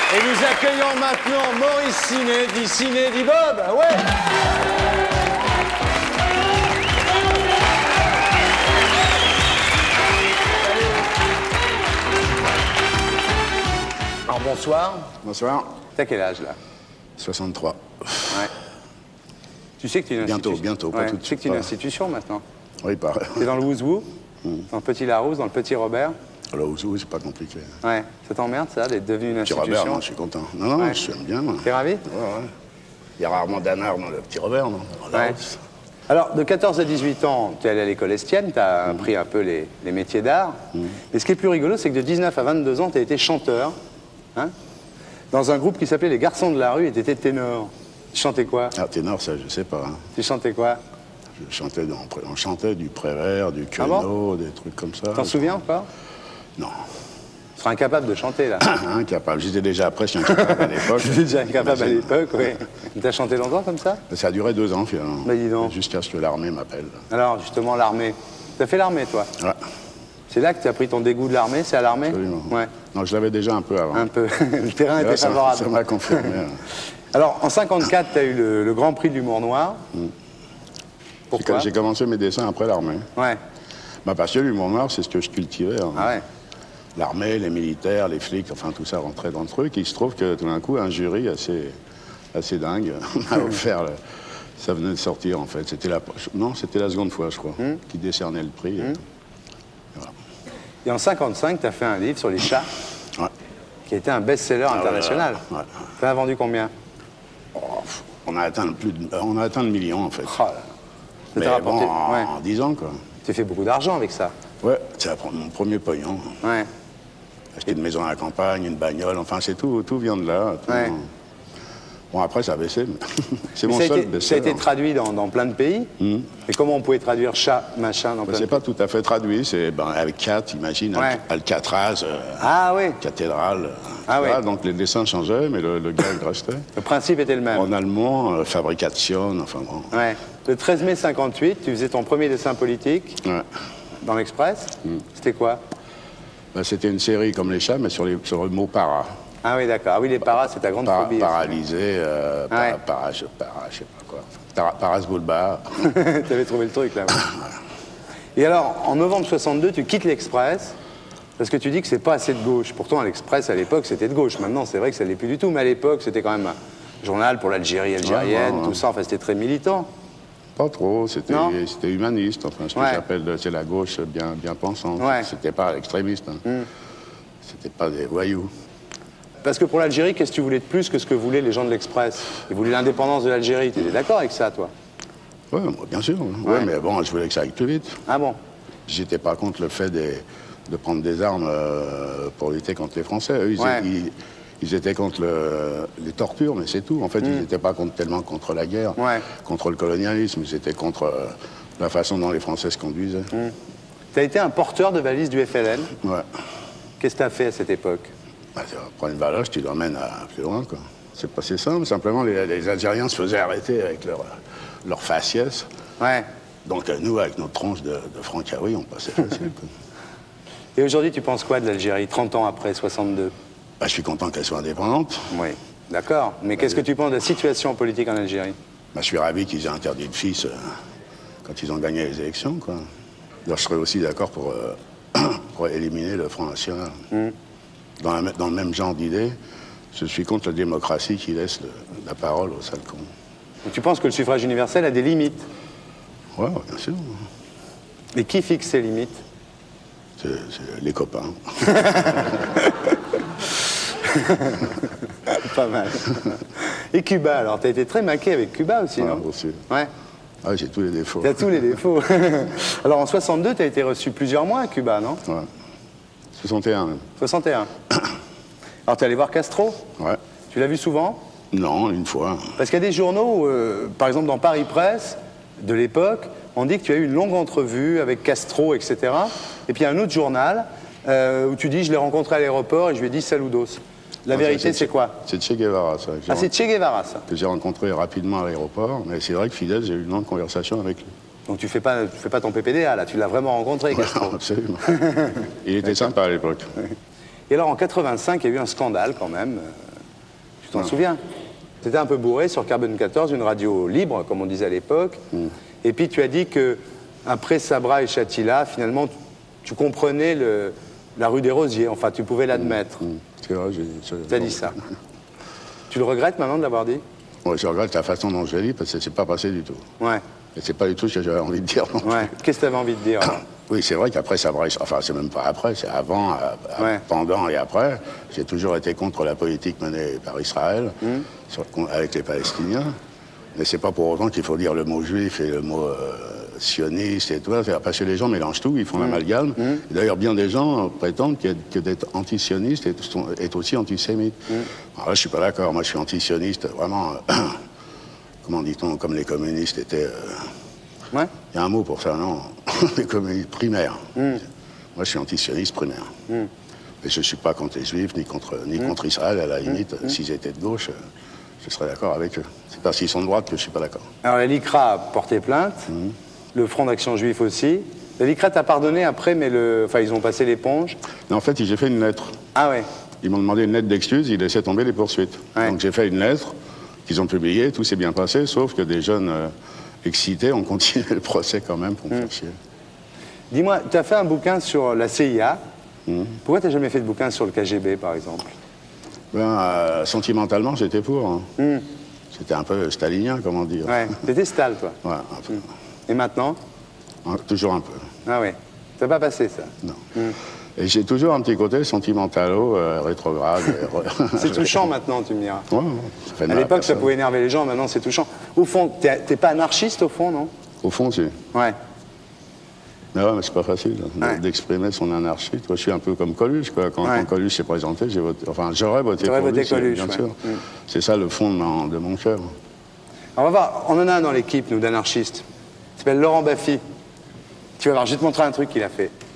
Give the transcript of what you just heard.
Et nous accueillons maintenant Maurice Ciné, dit Ciné, dit Bob. Ah ouais. Alors bonsoir. Bonsoir. T'as quel âge là? 63. Ouais. Tu sais que tu es une institution. Bientôt, pas tout de suite. Tu sais que tu es une institution maintenant. Oui, pareil. T'es dans le Wouzou, dans le Petit Larousse, dans le Petit Robert. Le Wouzou, c'est pas compliqué. Ouais. Ça t'emmerde ça, d'être devenu une Petit institution? Robert, non, je suis content. Non, Ouais. je suis bien, moi. T'es ravi? Ouais. Il y a rarement d'anard dans le Petit Robert, non? Ouais. Alors, de 14 à 18 ans, tu es allé à l'école Estienne, tu as appris un peu les métiers d'art. Mais ce qui est plus rigolo, c'est que de 19 à 22 ans, tu as été chanteur, hein, dans un groupe qui s'appelait Les Garçons de la Rue, et tu étais ténor. Tu chantais quoi? Ah, ténor, ça, je sais pas. Hein. Tu chantais quoi? On chantait du Prévert, du Queneau, des trucs comme ça. T'en souviens encore? Non. Tu seras incapable de chanter, là. Incapable. J'étais déjà presque incapable à l'époque. J'étais déjà incapable à l'époque, oui. T'as chanté longtemps comme ça? Ça a duré 2 ans, finalement. Bah, dis donc. Jusqu'à ce que l'armée m'appelle. Alors, justement, l'armée. T'as fait l'armée, toi? Ouais. C'est là que tu as pris ton dégoût de l'armée, c'est à l'armée? Absolument. Ouais. Non, je l'avais déjà un peu avant. Un peu. Le terrain était favorable. Ça m'a confirmé. Alors, en 54, tu as eu le Grand Prix de l'humour noir. Pourquoi? J'ai commencé mes dessins après l'armée. Ouais. Bah, parce que l'humour noir, c'est ce que je cultivais. Hein. Ah ouais. L'armée, les militaires, les flics, enfin tout ça rentrait dans le truc. Il se trouve que tout d'un coup, un jury assez dingue m'a offert... Ça venait de sortir, en fait. C'était la seconde fois, je crois, qui décernait le prix. Voilà. Et en 55, tu as fait un livre sur les chats, qui a été un best-seller international. Ouais. Tu en as vendu combien? On a atteint le million, en fait. Oh là. Ça t'a rapporté, en 10 ans, quoi. Tu fait beaucoup d'argent avec ça. Ouais, c'est mon premier pognon. Ouais. Acheter une maison à la campagne, une bagnole, enfin, c'est tout vient de là. Ouais. Bon, après, ça a baissé, mais c'est mon Ça seul a best-seller. été traduit dans plein de pays. Et comment on pouvait traduire chat, machin, dans plein de C'est pays? pas tout à fait traduit, c'est avec 4, imagine, Alcatraz, Ah oui. cathédrale. Ah Voilà, oui. donc les dessins changeaient, mais le gag restait. Le principe était le même. En allemand, fabrication, enfin bon. Ouais. Le 13 mai 58, tu faisais ton premier dessin politique Ouais. dans l'Express. C'était quoi? Ben, c'était une série comme les chats, mais sur le mot para. Ah oui, d'accord. Ah oui, les paras, c'est ta grande phobie. aussi. Paralysé, Ouais. je sais pas quoi. Parasbulba. Tu avais trouvé le truc, là. Et alors, en novembre 62, tu quittes l'Express parce que tu dis que c'est pas assez de gauche. Pourtant, l'Express, à l'époque, c'était de gauche. Maintenant, c'est vrai que ça l'est plus du tout. Mais à l'époque, c'était quand même un journal pour l'Algérie algérienne, Ouais. tout ça. Enfin, c'était très militant. Pas trop, c'était Non. humaniste, enfin, ce que Ouais. j'appelle, c'est la gauche bien pensante. Ouais. C'était pas extrémiste. Hein. C'était pas des voyous. Parce que pour l'Algérie, qu'est-ce que tu voulais de plus que ce que voulaient les gens de l'Express? Ils voulaient l'indépendance de l'Algérie. Tu étais d'accord avec ça, toi? Oui, bien sûr. Ouais, mais bon, je voulais que ça aille plus vite. Ah bon? J'étais pas contre le fait de prendre des armes pour lutter contre les Français. Eux, ils étaient contre les tortures, mais c'est tout. En fait, ils n'étaient pas tellement contre la guerre, contre le colonialisme. Ils étaient contre la façon dont les Français se conduisaient. Tu as été un porteur de valise du FLN. Ouais. Qu'est-ce que tu as fait à cette époque? Bah, tu prends une valoche, tu l'emmènes plus loin, quoi. C'est pas si simple. Simplement, les Algériens se faisaient arrêter avec leur faciès. Ouais. Donc, nous, avec notre tronche de Francaoui, on passait facile, quoi. Et aujourd'hui, tu penses quoi de l'Algérie, 30 ans après, 62? Bah, je suis content qu'elle soit indépendante. Oui, d'accord. Mais qu'est-ce que tu penses de la situation politique en Algérie? Bah, je suis ravi qu'ils aient interdit le fils quand ils ont gagné les élections, quoi. Alors, je serais aussi d'accord pour éliminer le Front National. Dans le même genre d'idée, je suis contre la démocratie qui laisse la parole aux sales cons. Et tu penses que le suffrage universel a des limites? Ouais, bien sûr. Mais qui fixe ces limites? C'est les copains. Pas mal. Et Cuba, alors, t'as été très maqué avec Cuba aussi, non? Aussi. Ouais. Ah, j'ai tous les défauts. T'as tous les défauts. Alors, en 62, t'as été reçu plusieurs mois à Cuba, non? Ouais. 61 même. 61. Alors, t'es allé voir Castro? Ouais. Tu l'as vu souvent? Non, une fois. Parce qu'il y a des journaux, par exemple dans Paris Presse, de l'époque, on dit que tu as eu une longue entrevue avec Castro, etc. Et puis il y a un autre journal où tu dis, je l'ai rencontré à l'aéroport et je lui ai dit saludos. La vérité, c'est quoi? C'est Che Guevara, ça. Ah, c'est Che Guevara, ça. Que j'ai rencontré rapidement à l'aéroport. Mais c'est vrai que Fidel, j'ai eu une longue conversation avec lui. Donc tu fais pas ton PPDA, là, tu l'as vraiment rencontré, Castro. Absolument. Il était sympa à l'époque. Et alors en 85, il y a eu un scandale quand même. Tu t'en souviens? Tu étais un peu bourré sur Carbone 14, une radio libre, comme on disait à l'époque. Et puis tu as dit qu'après Sabra et Shatila, finalement, tu comprenais la rue des Rosiers. Enfin, tu pouvais l'admettre. C'est vrai, tu as dit ça. Tu le regrettes maintenant de l'avoir dit? Oui, je regrette la façon dont je l'ai dit, parce que c'est pas passé du tout. Ouais. Et c'est pas du tout ce que j'avais envie de dire. Ouais. Qu'est-ce que tu avais envie de dire? Oui, c'est vrai qu'après Sabra, enfin, c'est même pas après, c'est avant, pendant et après. J'ai toujours été contre la politique menée par Israël, avec les Palestiniens. Mais c'est pas pour autant qu'il faut dire le mot juif et le mot sioniste et tout ça, parce que les gens mélangent tout, ils font l'amalgame. D'ailleurs, bien des gens prétendent que d'être antisioniste est aussi antisémite. Alors là, je suis pas d'accord. Moi, je suis antisioniste, vraiment, comment dit-on, comme les communistes étaient... Il y a un mot pour ça, non? Les communistes primaires. Moi, je suis antisioniste primaire. Mais je suis pas contre les juifs, ni contre Israël, à la limite. S'ils étaient de gauche, je serais d'accord avec eux. C'est parce qu'ils sont de droite que je suis pas d'accord. Alors, la LICRA a porté plainte. Le Front d'Action Juif aussi. La LICRA t'a pardonné après, mais enfin, ils ont passé l'éponge. Non, en fait, j'ai fait une lettre. Ah ouais. Ils m'ont demandé une lettre d'excuse, ils laissaient tomber les poursuites. Ouais. Donc j'ai fait une lettre qu'ils ont publiée, tout s'est bien passé, sauf que des jeunes excités ont continué le procès quand même pour me faire chier. Dis-moi, tu as fait un bouquin sur la CIA. Pourquoi tu n'as jamais fait de bouquin sur le KGB, par exemple? Ben, sentimentalement, j'étais pour. C'était un peu stalinien, comment dire. Ouais, t'étais Stal, toi. Ouais, un peu. Et maintenant? Toujours un peu. Ah oui. Ça n'a pas passé, ça? Non. Et j'ai toujours un petit côté sentimentalo, rétrograde. C'est touchant maintenant, tu me diras. Ouais, ça fait de mal à l'époque, ça pouvait énerver les gens, maintenant c'est touchant. Au fond, t'es pas anarchiste, au fond, non? Au fond, si. Ouais. Mais ouais, mais c'est pas facile d'exprimer son anarchie. Moi, je suis un peu comme Coluche, quoi. Quand Coluche s'est présenté, j'ai voté. Enfin, j'aurais voté pour lui, bien sûr. C'est ça le fond de mon cœur. On va voir, on en a un dans l'équipe, nous, d'anarchistes. Il s'appelle Laurent Baffy. Tu vas voir, je vais te montrer un truc qu'il a fait.